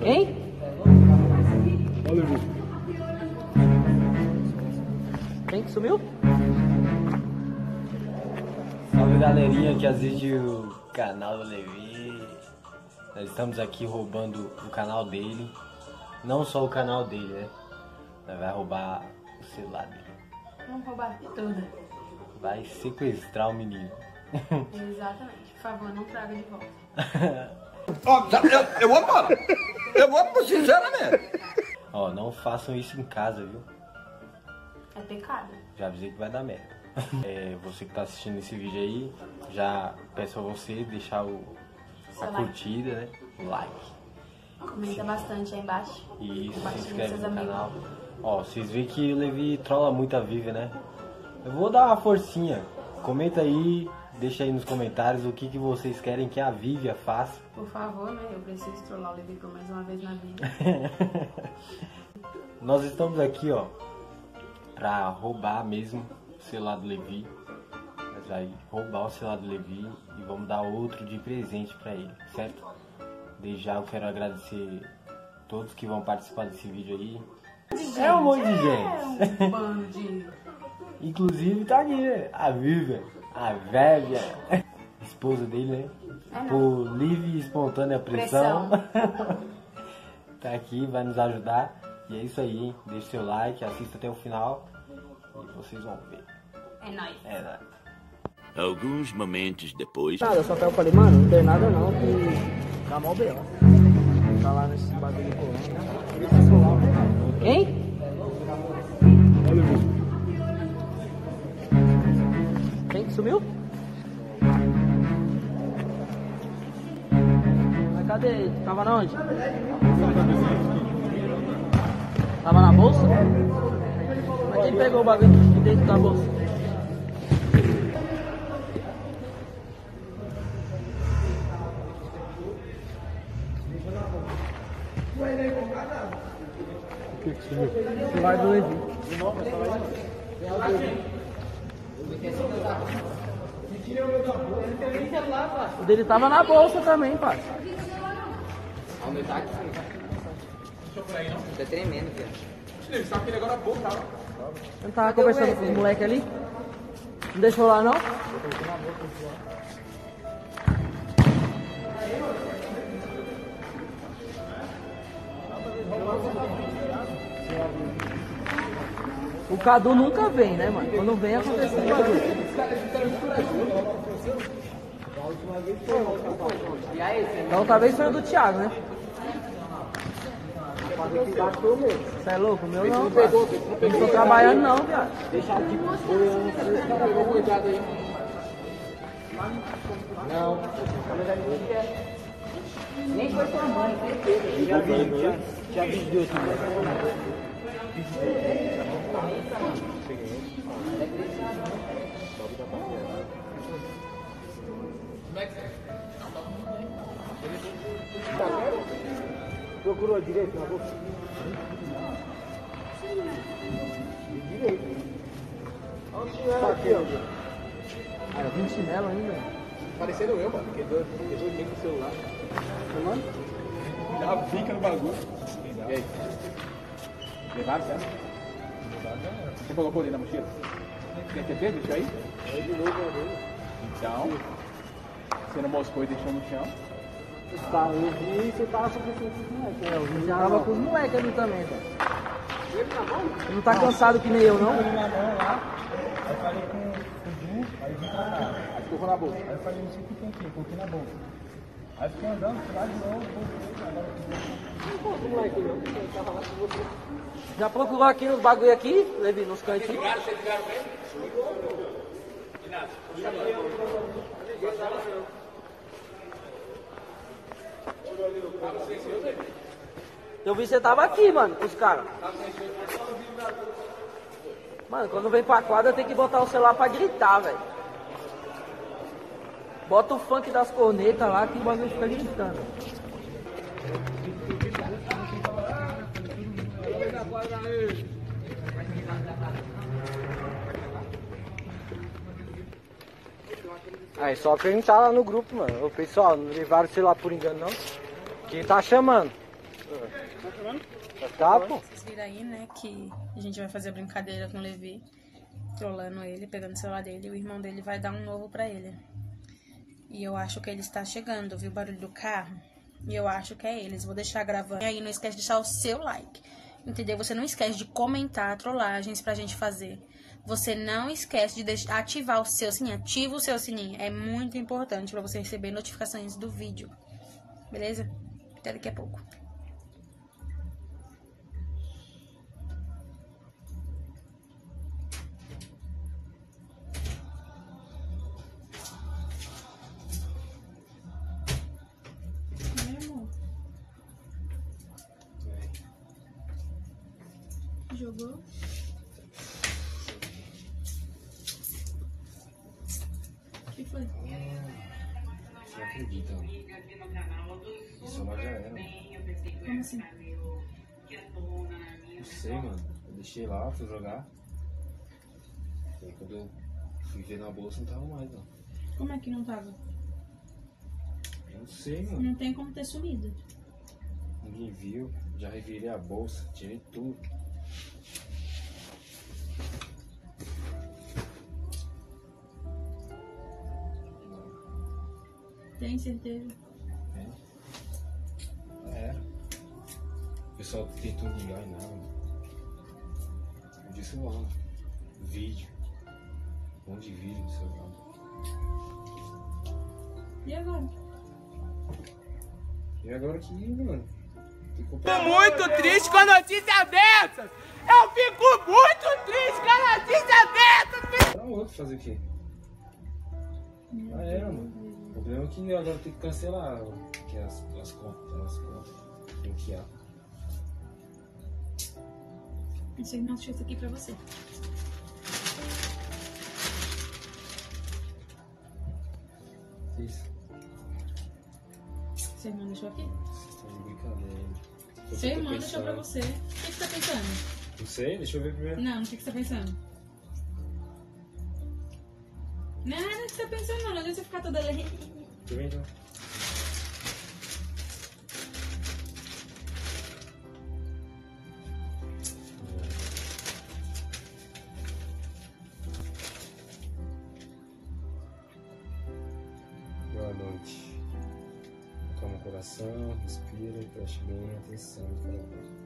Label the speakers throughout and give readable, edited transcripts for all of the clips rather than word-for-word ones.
Speaker 1: Hein?
Speaker 2: Olha,
Speaker 1: Quem que sumiu?
Speaker 3: Salve galerinha que assiste o canal do Levi. Nós estamos aqui roubando o canal dele. Não só o canal dele, né? Nós vai roubar o celular dele.
Speaker 4: Vamos roubar tudo.
Speaker 3: Vai sequestrar o menino.
Speaker 4: Exatamente. Por favor, não traga de volta.
Speaker 5: Ó, eu vou embora. Eu vou, sinceramente.
Speaker 3: Ó, não façam isso em casa, viu?
Speaker 4: É pecado.
Speaker 3: Já avisei que vai dar merda. Você que tá assistindo esse vídeo aí, já peço a você deixar a
Speaker 4: like.
Speaker 3: curtida, né? O like.
Speaker 4: Comenta bastante aí embaixo.
Speaker 3: E se
Speaker 4: Compartilha
Speaker 3: inscreve
Speaker 4: com
Speaker 3: no
Speaker 4: seus amigos.
Speaker 3: canal. Ó, vocês veem que o Levi trola muito a Vivian, né? Eu vou dar uma forcinha. Comenta aí, deixa aí nos comentários o que vocês querem que a Vivian faça.
Speaker 4: Por favor, né? Eu preciso trollar o Levi por mais uma vez na vida.
Speaker 3: Nós estamos aqui, ó, pra roubar mesmo o celular do Levi. Nós vamos roubar o celular do Levi e vamos dar outro de presente pra ele, certo? Desde já eu quero agradecer todos que vão participar desse vídeo aí. É um monte de gente.
Speaker 4: É um bando de...
Speaker 3: Inclusive tá aqui, né? A Vivian, a velha esposa dele, né? Por livre e espontânea pressão. Tá aqui, vai nos ajudar. E é isso aí, hein? Deixe seu like, assista até o final e vocês vão ver.
Speaker 4: É nóis.
Speaker 3: É nóis.
Speaker 6: Alguns momentos depois.
Speaker 1: Nada, só que eu falei, mano, não tem nada não, que tá mal bem, ó. Tá lá nesse bagulho de colando. Hein? Quem que sumiu? Mas cadê ele? Tava na onde? Tava na bolsa? Mas quem pegou o bagulho de dentro da bolsa?
Speaker 2: o que sumiu?
Speaker 1: O celular do Levi. O dele tava na bolsa também, pai.
Speaker 7: Aumentar aqui. Tá tremendo, velho.
Speaker 1: Eu tava conversando com os moleques ali. Não deixou lá não? O Cadu nunca vem, né, mano? Quando vem acontece um bagulho. Da outra vez foi o do Thiago, né? Você é louco? O meu não. Eu não tô trabalhando não, viado.
Speaker 7: Não. Nem foi sua mãe, certeza.
Speaker 1: Já vi Deus também.
Speaker 2: Procurou direito na bolsa? Direito. Olha o chinelo aqui, ó.
Speaker 1: Ah, eu vim de chinelo ainda.
Speaker 2: Parecendo eu, mano. Quebrou bem com o celular.
Speaker 1: Mano?
Speaker 2: Dá pica no bagulho. E aí? Levaram, certo? Você colocou ali na mochila? Tem certeza disso aí? É de novo, então, você não moscou e deixou no chão?
Speaker 1: Tá, eu vi e você tava conversando com os moleques. Eu vi já tava com os moleques ali também, velho. Ele não tá cansado que nem eu, não?
Speaker 2: Ele na mão lá, aí eu falei com o Du, aí vim pra cá. Aí colocou na bolsa. Aí eu falei, não sei o que tem aqui, eu coloquei na bolsa. Aí fiquei andando, fui lá de novo, voltei,
Speaker 1: Já procurou aqui nos bagulho aqui, Levi, nos cantinhos? Eu vi que você tava aqui, mano, com os caras. Mano, quando vem pra quadra tem que botar o celular pra gritar, velho. Bota o funk das cornetas lá que o bagulho fica gritando. Aí só perguntar lá no grupo, mano. O pessoal, não levaram o celular por engano não? Quem tá chamando? Tá, pô.
Speaker 4: Vocês viram aí, né, que a gente vai fazer a brincadeira com o Levi, trollando ele, pegando o celular dele, e o irmão dele vai dar um novo pra ele. E eu acho que ele está chegando, viu o barulho do carro? E eu acho que é eles. Vou deixar gravando. E aí não esquece de deixar o seu like, entendeu? Você não esquece de comentar trollagens pra gente fazer. Você não esquece de ativar o seu sininho. Ativa o seu sininho. É muito importante pra você receber notificações do vídeo. Beleza? Até daqui a pouco. Jogou? O que foi?
Speaker 3: Você não acredita, mano. O celular já era, mano.
Speaker 4: Como assim?
Speaker 3: Não sei, mano. Eu deixei lá, fui jogar. Aí quando eu fui ver na bolsa, não tava mais, não.
Speaker 4: Como é que não tava?
Speaker 3: Eu não sei, mano.
Speaker 4: Não tem como ter sumido.
Speaker 3: Ninguém viu. Já revirei a bolsa, tirei tudo.
Speaker 4: Tem certeza?
Speaker 3: É. O pessoal tentou ligar e nada, mano. Eu disse lá, vídeo. Um monte de vídeo no celular.
Speaker 4: E agora?
Speaker 3: E agora que, mano?
Speaker 5: Fico muito triste com a notícia dessas! Eu fico muito triste com a notícia dessas!
Speaker 3: Pra outro fazer o quê? Era, mano. O problema é que agora tem que cancelar que as contas. Bloquear.
Speaker 4: Esse irmão deixou isso aqui pra você.
Speaker 3: Isso.
Speaker 4: Seu irmão deixou aqui?
Speaker 3: Vocês estão de brincadeira.
Speaker 4: Seu irmão deixou pra você. O que você tá pensando?
Speaker 3: Não sei, deixa eu ver primeiro.
Speaker 4: Não, o que você tá pensando? Nada que você tá pensando, não. Não adianta você ficar toda ali.
Speaker 3: Deixa eu ver então. Boa noite. Acalma o coração, respira e preste bem atenção em cada coisa.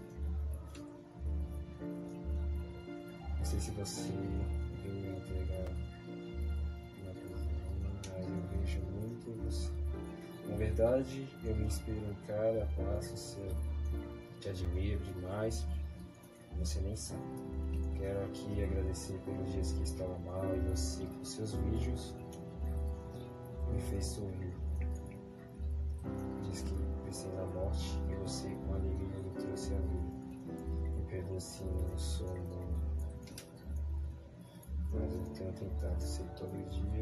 Speaker 3: Não sei se você veio entregar na cozinha, mas eu vejo muito em você. Na verdade, eu me inspiro em cada passo seu. Te admiro demais, você nem sabe. Quero aqui agradecer pelos dias que estava mal e você com seus vídeos me fez sorrir. Diz que pensei na morte e você com alegria me trouxe a vida. Me perdoe se eu sou humano, mas eu tenho tentado ser todo dia.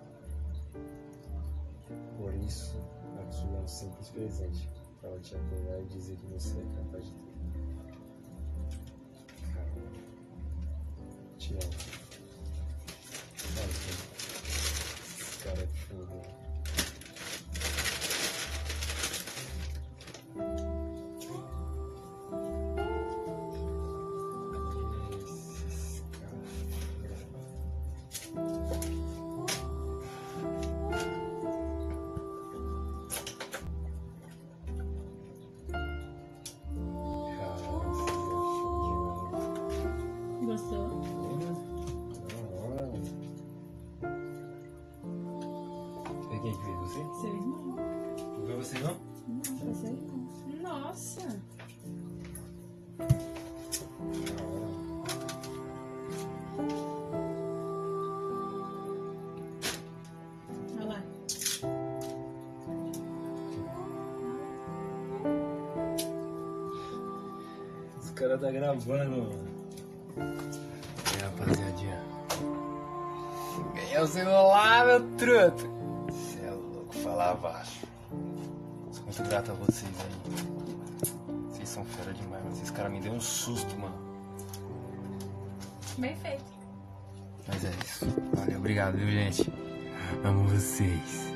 Speaker 3: Por isso, aqui é um simples presente para te apoiar e dizer que você é capaz de ter. Caramba, te amo. Olha esse cara é fogo.
Speaker 4: Gostou?
Speaker 3: É quem que fez você?
Speaker 4: Seu irmão?
Speaker 3: Não foi você não?
Speaker 4: Não, foi seu irmão. Nossa! Olha lá.
Speaker 3: Os caras tá gravando, mano. É, rapaziadinha. Ganhei o celular, meu truto. Cê é louco, falar baixo. Sou muito grato a vocês aí. Vocês são fera demais, mas esses caras me deu um susto, mano.
Speaker 4: Bem feito.
Speaker 3: Mas é isso. Valeu, obrigado, viu, gente? Amo vocês.